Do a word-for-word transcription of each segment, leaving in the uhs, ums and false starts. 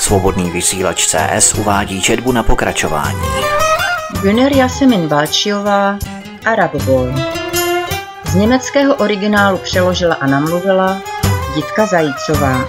Svobodný vysílač C S uvádí četbu na pokračování. Güner Yasemin Balčiová, Arab Boy. Z německého originálu přeložila a namluvila Jitka Zajícová.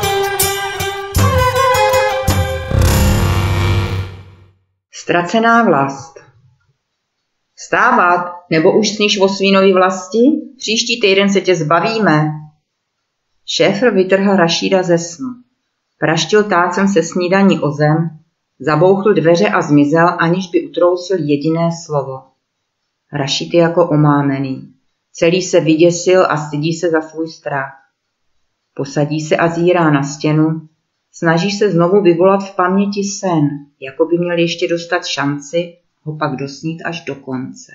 Ztracená vlast. Vstávat, nebo už sníš o svínovi vlasti? Příští týden se tě zbavíme. Šéfr vytrhl Rašída ze snu. Praštil tácem se snídaní o zem, zabouchl dveře a zmizel, aniž by utrousil jediné slovo. Rašíd je jako omámený. Celý se vyděsil a stydí se za svůj strach. Posadí se a zírá na stěnu. Snaží se znovu vyvolat v paměti sen, jako by měl ještě dostat šanci ho pak dosnít až do konce.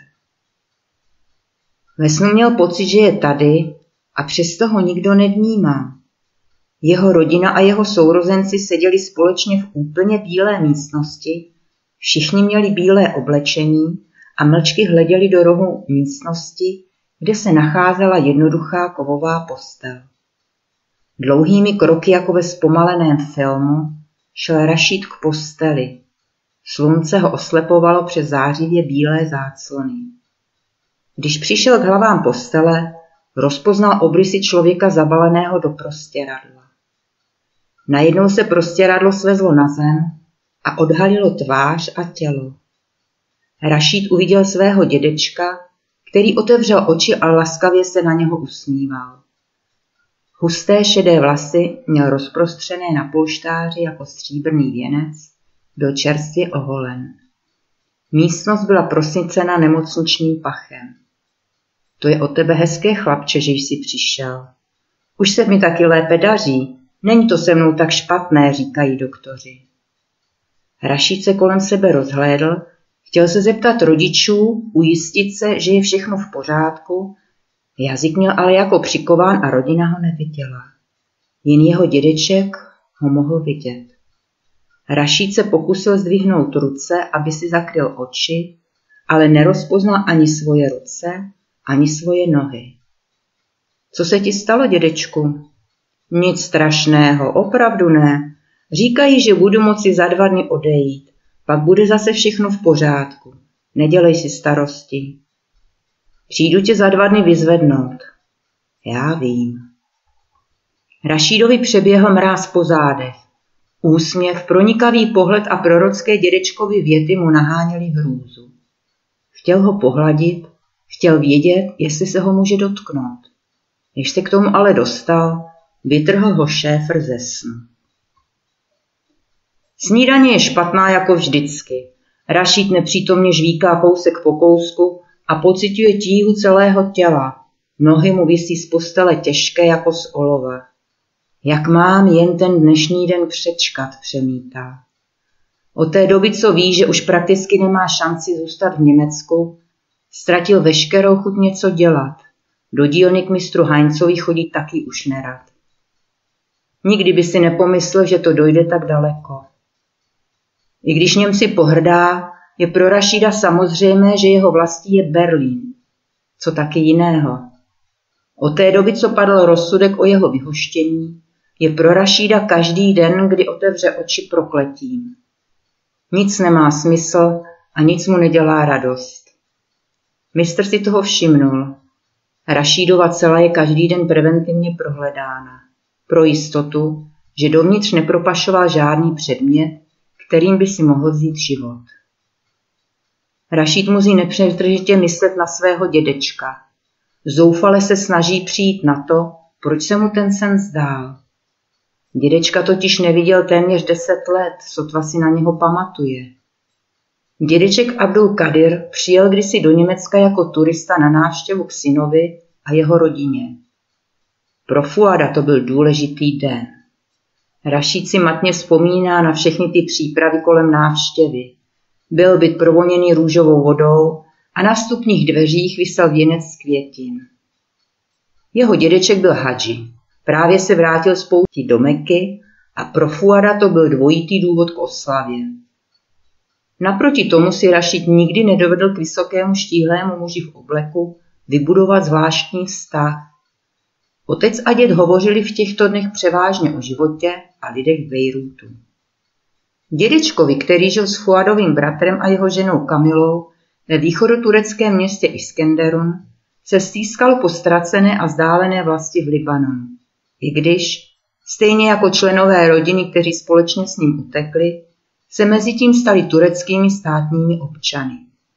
Ve snu měl pocit, že je tady a přesto ho nikdo nevnímá. Jeho rodina a jeho sourozenci seděli společně v úplně bílé místnosti, všichni měli bílé oblečení a mlčky hleděli do rohu místnosti, kde se nacházela jednoduchá kovová postel. Dlouhými kroky jako ve zpomaleném filmu šel Rašíd k posteli. Slunce ho oslepovalo přes zářivě bílé záclony. Když přišel k hlavám postele, rozpoznal obrysy člověka zabaleného do prostěradla. Najednou se prostěradlo svezlo na zem a odhalilo tvář a tělo. Rašíd uviděl svého dědečka, který otevřel oči a laskavě se na něho usmíval. Husté šedé vlasy měl rozprostřené na polštáři jako stříbrný věnec, byl čerstvě oholen. Místnost byla prosycena nemocničním pachem. To je od tebe hezké, chlapče, že jsi přišel. Už se mi taky lépe daří, není to se mnou tak špatné, říkají doktoři. Rašíd se kolem sebe rozhlédl, chtěl se zeptat rodičů, ujistit se, že je všechno v pořádku. Jazyk měl ale jako přikován a rodina ho neviděla. Jen jeho dědeček ho mohl vidět. Rašíd se pokusil zdvihnout ruce, aby si zakryl oči, ale nerozpoznal ani svoje ruce, ani svoje nohy. Co se ti stalo, dědečku? Nic strašného, opravdu ne. Říkají, že budu moci za dva dny odejít, pak bude zase všechno v pořádku. Nedělej si starosti. Přijdu tě za dva dny vyzvednout. Já vím. Rašídovi přeběhl mráz po zádech. Úsměv, pronikavý pohled a prorocké dědečkovy věty mu naháněly hrůzu. Chtěl ho pohladit, chtěl vědět, jestli se ho může dotknout. Když se k tomu ale dostal, vytrhl ho šéfr ze snu. Snídaně je špatná jako vždycky. Rašíd nepřítomně žvíká kousek po kousku a pociťuje tíhu celého těla. Nohy mu visí z postele těžké jako z olova. Jak mám jen ten dnešní den přečkat, přemítá. Od té doby, co ví, že už prakticky nemá šanci zůstat v Německu, ztratil veškerou chuť něco dělat. Do dílny k mistru Heinzovi chodí taky už nerad. Nikdy by si nepomyslel, že to dojde tak daleko. I když Němci pohrdá, je pro Rašída samozřejmé, že jeho vlastí je Berlín. Co taky jiného. Od té doby, co padl rozsudek o jeho vyhoštění, je pro Rašída každý den, kdy otevře oči, prokletím. Nic nemá smysl a nic mu nedělá radost. Mistr si toho všimnul. Rašídova cela je každý den preventivně prohledána. Pro jistotu, že dovnitř nepropašoval žádný předmět, kterým by si mohl vzít život. Rašíd musí nepřetržitě myslet na svého dědečka. Zoufale se snaží přijít na to, proč se mu ten sen zdál. Dědečka totiž neviděl téměř deset let, sotva si na něho pamatuje. Dědeček Abdul Kadir přijel kdysi do Německa jako turista na návštěvu k synovi a jeho rodině. Pro Fuada to byl důležitý den. Rašíd si matně vzpomíná na všechny ty přípravy kolem návštěvy. Byl byt provoněný růžovou vodou a na vstupních dveřích visel věnec z květin. Jeho dědeček byl hadži. Právě se vrátil z pouti do Meky a pro Fuada to byl dvojitý důvod k oslavě. Naproti tomu si Rašíd nikdy nedovedl k vysokému štíhlému muži v obleku vybudovat zvláštní vztah. Otec a děd hovořili v těchto dnech převážně o životě a lidech v Bejrútu. Dědečkovi, který žil s Fuadovým bratrem a jeho ženou Kamilou ve východotureckém městě Iskenderun, se stýskalo po ztracené a vzdálené vlasti v Libanonu. I když, stejně jako členové rodiny, kteří společně s ním utekli, se mezi tím stali tureckými státními občany.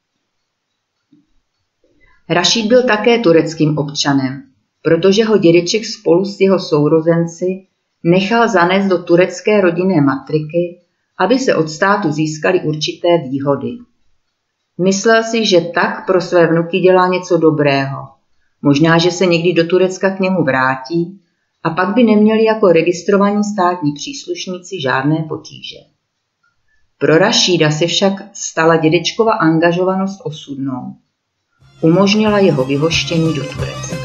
Rašíd byl také tureckým občanem, protože ho dědeček spolu s jeho sourozenci nechal zanést do turecké rodinné matriky, aby se od státu získaly určité výhody. Myslel si, že tak pro své vnuky dělá něco dobrého. Možná, že se někdy do Turecka k němu vrátí a pak by neměli jako registrovaní státní příslušníci žádné potíže. Pro Rašída se však stala dědečkova angažovanost osudnou. Umožnila jeho vyhoštění do Turecka.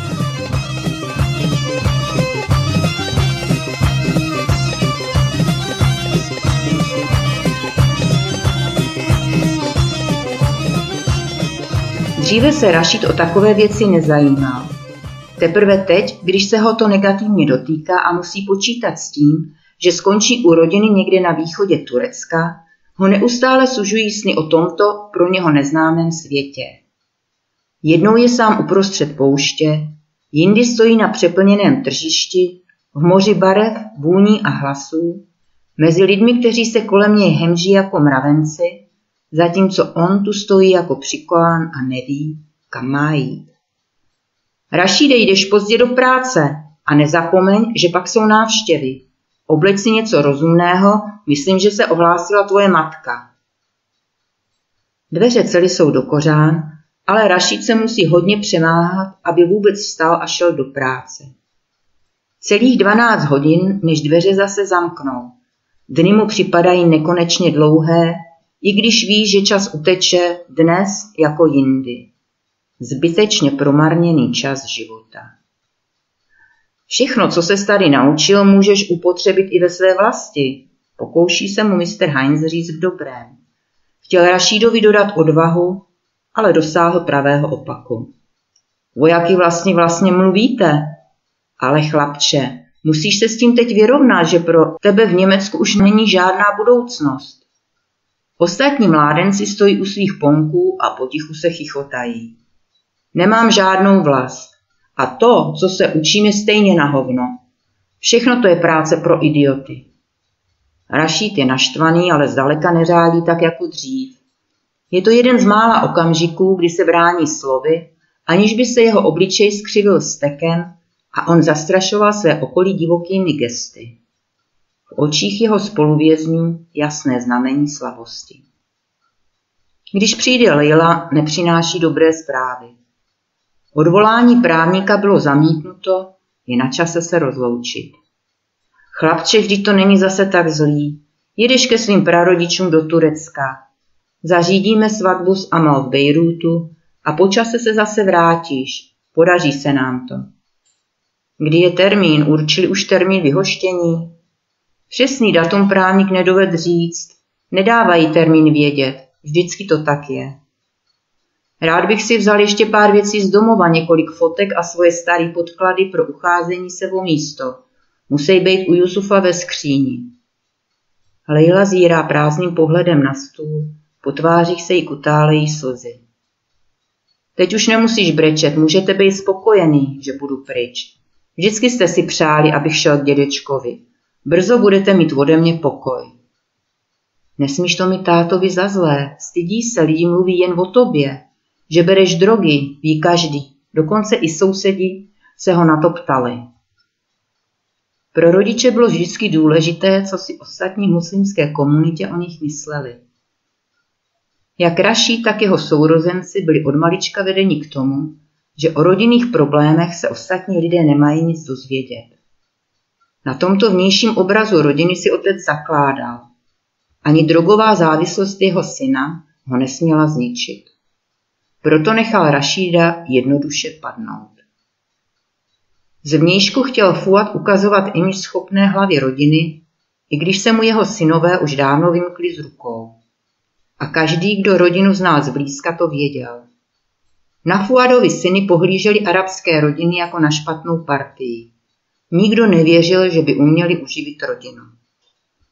Dříve se Rašíd o takové věci nezajímal. Teprve teď, když se ho to negativně dotýká a musí počítat s tím, že skončí u rodiny někde na východě Turecka, ho neustále sužují sny o tomto pro něho neznámém světě. Jednou je sám uprostřed pouště, jindy stojí na přeplněném tržišti, v moři barev, vůní a hlasů, mezi lidmi, kteří se kolem něj hemží jako mravenci, zatímco on tu stojí jako přikolán a neví, kam má jít. Rašíde, jdeš pozdě do práce a nezapomeň, že pak jsou návštěvy. Obleč si něco rozumného, myslím, že se ohlásila tvoje matka. Dveře cely jsou do kořán, ale Rašíd se musí hodně přemáhat, aby vůbec vstal a šel do práce. Celých dvanáct hodin, než dveře zase zamknou. Dny mu připadají nekonečně dlouhé, i když ví, že čas uteče dnes jako jindy. Zbytečně promarněný čas života. Všechno, co se tady naučil, můžeš upotřebit i ve své vlasti, pokouší se mu mister Heinz říct v dobrém. Chtěl Rašídovi dodat odvahu, ale dosáhl pravého opaku. O jaký vlastně vlastně mluvíte? Ale chlapče, musíš se s tím teď vyrovnat, že pro tebe v Německu už není žádná budoucnost. Ostatní mládenci stojí u svých ponků a potichu se chichotají. Nemám žádnou vlast. A to, co se učím, je stejně na hovno. Všechno to je práce pro idioty. Rašíd je naštvaný, ale zdaleka neřádí tak jako dřív. Je to jeden z mála okamžiků, kdy se brání slovy, aniž by se jeho obličej skřivil stekem a on zastrašoval své okolí divokými gesty. V očích jeho spoluvězňů jasné znamení slabosti. Když přijde Leila, nepřináší dobré zprávy. Odvolání právníka bylo zamítnuto, je na čase se rozloučit. Chlapče, vždyť to není zase tak zlý. Jedeš ke svým prarodičům do Turecka. Zařídíme svatbu s Amal v Bejrútu a po čase se zase vrátíš. Podaří se nám to. Kdy je termín? Určili už termín vyhoštění? Přesný datum právník nedoved říct. Nedávají termín vědět. Vždycky to tak je. Rád bych si vzal ještě pár věcí z domova, několik fotek a svoje staré podklady pro ucházení se o místo. Musí být u Jusufa ve skříni. Leila zírá prázdným pohledem na stůl, po tvářích se jí kutálejí slzy. Teď už nemusíš brečet, můžete být spokojený, že budu pryč. Vždycky jste si přáli, abych šel k dědečkovi. Brzo budete mít ode mě pokoj. Nesmíš to mi tátovi za zlé, stydí se, lidi mluví jen o tobě. Že bereš drogy, ví každý, dokonce i sousedi se ho na to ptali. Pro rodiče bylo vždycky důležité, co si ostatní muslimské komunitě o nich mysleli. Jak Rašíd, tak jeho sourozenci byli od malička vedeni k tomu, že o rodinných problémech se ostatní lidé nemají nic dozvědět. Na tomto vnějším obrazu rodiny si otec zakládal. Ani drogová závislost jeho syna ho nesměla zničit. Proto nechal Rašída jednoduše padnout. Zvnějšku chtěl Fuad ukazovat image schopné hlavy rodiny, i když se mu jeho synové už dávno vymkli z rukou. A každý, kdo rodinu znal zblízka, to věděl. Na Fuadovi syny pohlíželi arabské rodiny jako na špatnou partii. Nikdo nevěřil, že by uměli uživit rodinu.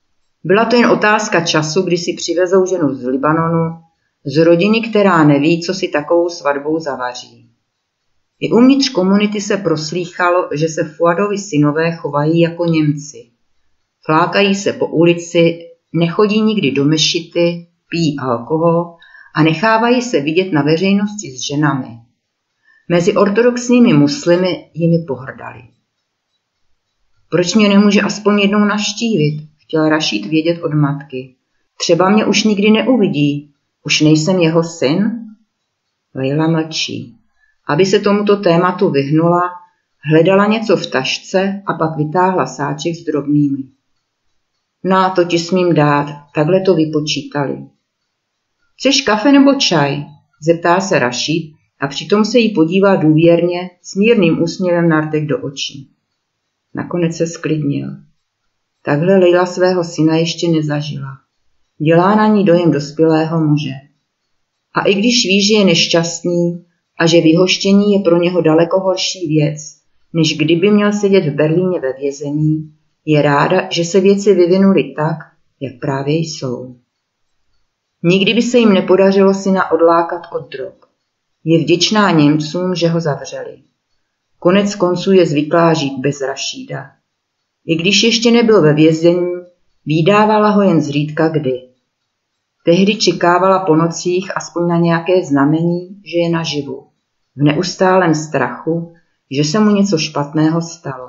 Byla to jen otázka času, kdy si přivezou ženu z Libanonu, z rodiny, která neví, co si takovou svatbou zavaří. I uvnitř komunity se proslýchalo, že se Fuadovi synové chovají jako Němci. Flákají se po ulici, nechodí nikdy do mešity, pijí alkohol a nechávají se vidět na veřejnosti s ženami. Mezi ortodoxními muslimy jimi pohrdali. Proč mě nemůže aspoň jednou navštívit? Chtěl Rašíd vědět od matky. Třeba mě už nikdy neuvidí. Už nejsem jeho syn? Lejla mlčí. Aby se tomuto tématu vyhnula, hledala něco v tašce a pak vytáhla sáček s drobnými. Na, to ti smím dát, takhle to vypočítali. Chceš kafe nebo čaj? Zeptá se Rašíd a přitom se jí podívá důvěrně s mírným úsměvem na rtech do očí. Nakonec se sklidnil. Takhle Lejla svého syna ještě nezažila. Dělá na ní dojem dospělého muže. A i když ví, že je nešťastný a že vyhoštění je pro něho daleko horší věc, než kdyby měl sedět v Berlíně ve vězení, je ráda, že se věci vyvinuly tak, jak právě jsou. Nikdy by se jim nepodařilo syna odlákat od drog. Je vděčná Němcům, že ho zavřeli. Konec konců je zvyklá žít bez Rašída. I když ještě nebyl ve vězení, vídávala ho jen zřídka kdy. Tehdy čekávala po nocích aspoň na nějaké znamení, že je naživu, v neustálém strachu, že se mu něco špatného stalo.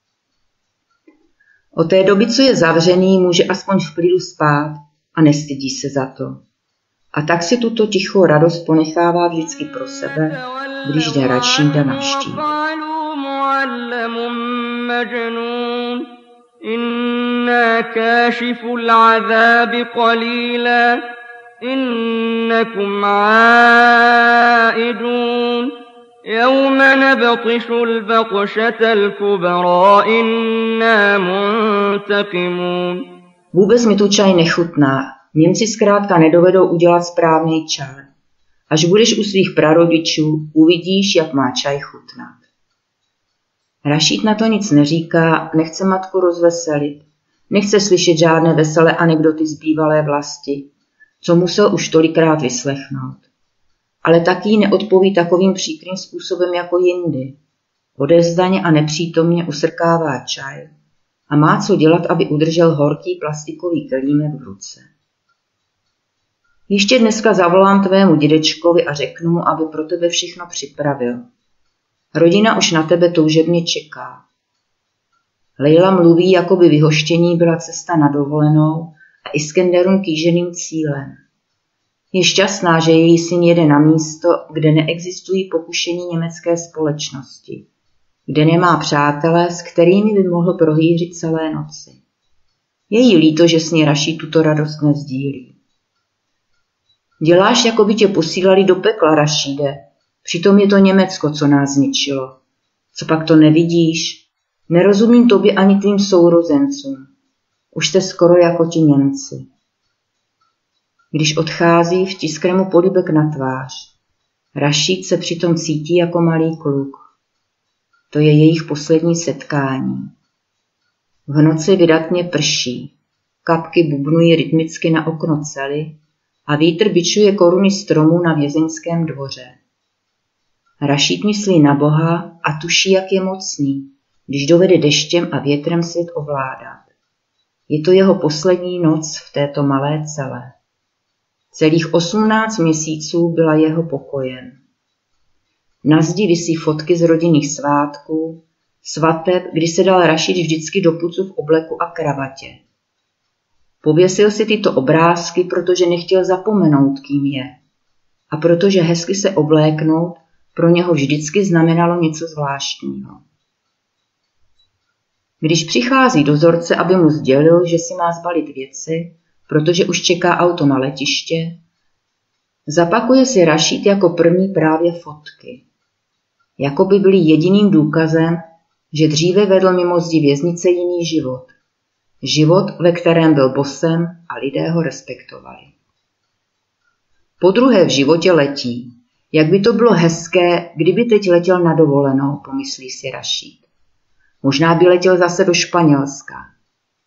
Od té doby, co je zavřený, může aspoň v klidu spát a nestydí se za to. A tak si tuto tichou radost ponechává vždycky pro sebe, když jde Rašída navštívit. إنا كاشف العذاب قليلا إنكم عائدون يوم نبطش البطشة الكبرى إنا منتقمون. Vůbec mi tu čaj nechutná. Němci zkrátka nedovedou udělat správný čaj. Až budeš u svých prarodičů, uvidíš, jak má čaj chutnat. Rašíd na to nic neříká, nechce matku rozveselit, nechce slyšet žádné veselé anekdoty z bývalé vlasti, co musel už tolikrát vyslechnout. Ale taky neodpoví takovým příkrým způsobem jako jindy. Odevzdaně a nepřítomně usrkává čaj a má co dělat, aby udržel horký plastikový kelímek v ruce. Ještě dneska zavolám tvému dědečkovi a řeknu mu, aby pro tebe všechno připravil. Rodina už na tebe toužebně čeká. Lejla mluví, jako by vyhoštění byla cesta na dovolenou a Iskenderun kýženým cílem. Je šťastná, že její syn jede na místo, kde neexistují pokušení německé společnosti, kde nemá přátelé, s kterými by mohl prohýřit celé noci. Je jí líto, že s ní Rašíd tuto radost nezdílí. Děláš, jako by tě posílali do pekla, Rašíde. Přitom je to Německo, co nás zničilo. Co pak to nevidíš? Nerozumím tobě ani tvým sourozencům. Už jste skoro jako ti Němci. Když odchází, vtiskne mu polibek na tvář. Rašíd se přitom cítí jako malý kluk. To je jejich poslední setkání. V noci vydatně prší. Kapky bubnují rytmicky na okno cely a vítr bičuje koruny stromů na vězeňském dvoře. Rašíd myslí na Boha a tuší, jak je mocný, když dovede deštěm a větrem svět ovládat. Je to jeho poslední noc v této malé cele. Celých osmnáct měsíců byla jeho pokojem. Na zdi visí fotky z rodinných svátků, svateb, kdy se dal Rašíd vždycky do pucu v obleku a kravatě. Pověsil si tyto obrázky, protože nechtěl zapomenout, kým je. A protože hezky se obléknout pro něho vždycky znamenalo něco zvláštního. Když přichází dozorce, aby mu sdělil, že si má zbalit věci, protože už čeká auto na letiště, zapakuje si Rašíd jako první právě fotky. Jako by byly jediným důkazem, že dříve vedl mimo zdi věznice jiný život. Život, ve kterém byl bosem a lidé ho respektovali. Podruhé v životě letí. Jak by to bylo hezké, kdyby teď letěl na dovolenou, pomyslí si Rašíd. Možná by letěl zase do Španělska.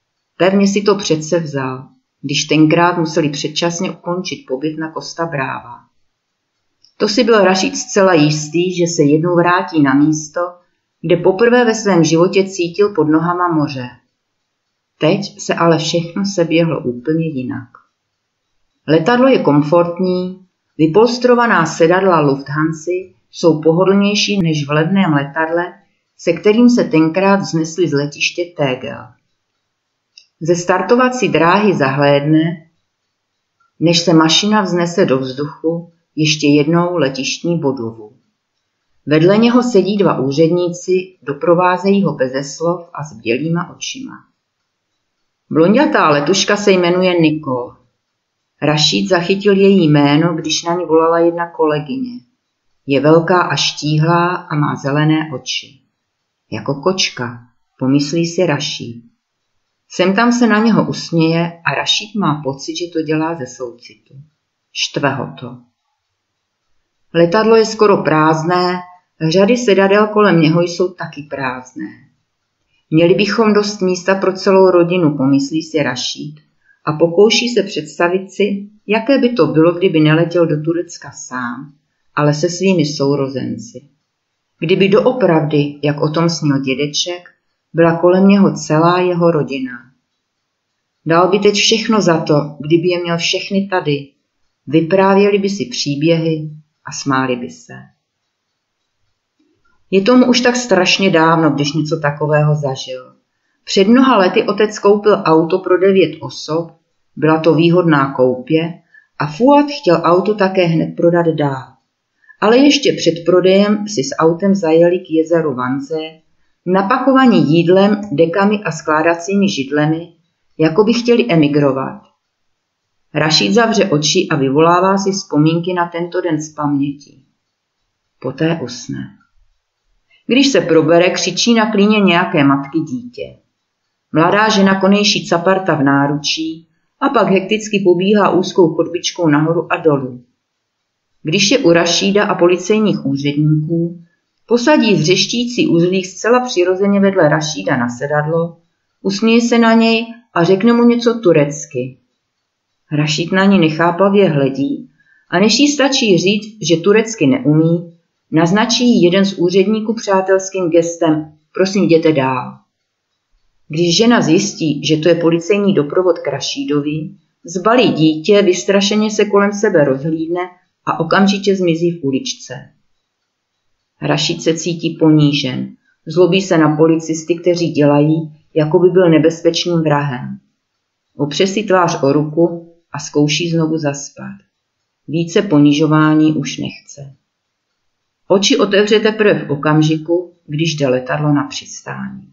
Pevně si to přece vzal, když tenkrát museli předčasně ukončit pobyt na Costa Brava. To si byl Rašíd zcela jistý, že se jednou vrátí na místo, kde poprvé ve svém životě cítil pod nohama moře. Teď se ale všechno seběhlo úplně jinak. Letadlo je komfortní, vypolstrovaná sedadla Lufthansa jsou pohodlnější než v levném letadle, se kterým se tenkrát vznesli z letiště Tegel. Ze startovací dráhy zahlédne, než se mašina vznese do vzduchu, ještě jednou letištní budovu. Vedle něho sedí dva úředníci, doprovázejí ho beze slov a s bělýma očima. Blonďatá letuška se jmenuje Nicole. Rašíd zachytil její jméno, když na ní volala jedna kolegyně. Je velká a štíhlá a má zelené oči. Jako kočka, pomyslí si Rašíd. Sem tam se na něho usměje a Rašíd má pocit, že to dělá ze soucitu. Štve ho to. Letadlo je skoro prázdné, řady sedadel kolem něho jsou taky prázdné. Měli bychom dost místa pro celou rodinu, pomyslí si Rašíd a pokouší se představit si, jaké by to bylo, kdyby neletěl do Turecka sám, ale se svými sourozenci. Kdyby doopravdy, jak o tom snil dědeček, byla kolem něho celá jeho rodina. Dal by teď všechno za to, kdyby je měl všechny tady, vyprávěli by si příběhy a smáli by se. Je tomu už tak strašně dávno, když něco takového zažil. Před mnoha lety otec koupil auto pro devět osob, byla to výhodná koupě a Fuad chtěl auto také hned prodat dál. Ale ještě před prodejem si s autem zajeli k jezeru Vanze, napakovaní jídlem, dekami a skládacími židlemi, jako by chtěli emigrovat. Rašíd zavře oči a vyvolává si vzpomínky na tento den z paměti. Poté usne. Když se probere, křičí na klíně nějaké matky dítě. Mladá žena konejší caparta v náručí a pak hekticky pobíhá úzkou chodbičkou nahoru a dolů. Když je u Rašída a policejních úředníků, posadí zřeštící uzlík zcela přirozeně vedle Rašída na sedadlo, usměje se na něj a řekne mu něco turecky. Rašíd na ní nechápavě hledí a než jí stačí říct, že turecky neumí, naznačí jí jeden z úředníků přátelským gestem, prosím jděte dál. Když žena zjistí, že to je policejní doprovod k Rašídovi, zbalí dítě, vystrašeně se kolem sebe rozhlídne a okamžitě zmizí v uličce. Rašíd se cítí ponížen, zlobí se na policisty, kteří dělají, jako by byl nebezpečným vrahem. Opře si tvář o ruku a zkouší znovu zaspat. Více ponižování už nechce. Oči otevře teprve v okamžiku, když jde letadlo na přistání.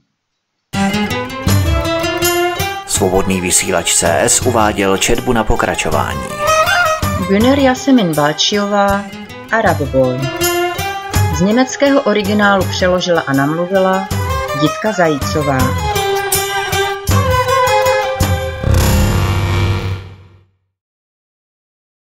Svobodný vysílač C S uváděl četbu na pokračování. Güner Yasemin Balčiová, Arab Boy. Z německého originálu přeložila a namluvila Jitka Zajícová.